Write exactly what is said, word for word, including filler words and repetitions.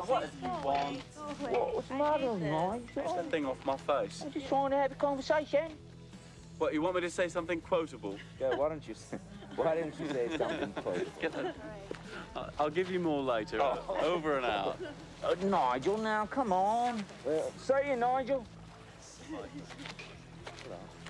what do you want? What, what's the matter, Nigel? Get that thing off my face. I'm just trying to have a conversation. What, you want me to say something quotable? Yeah, why don't you say, why don't you say something quotable? Get that. I'll- I'll give you more later. Oh. Over and out. Uh, Nigel, now, come on. Uh, say it, Nigel.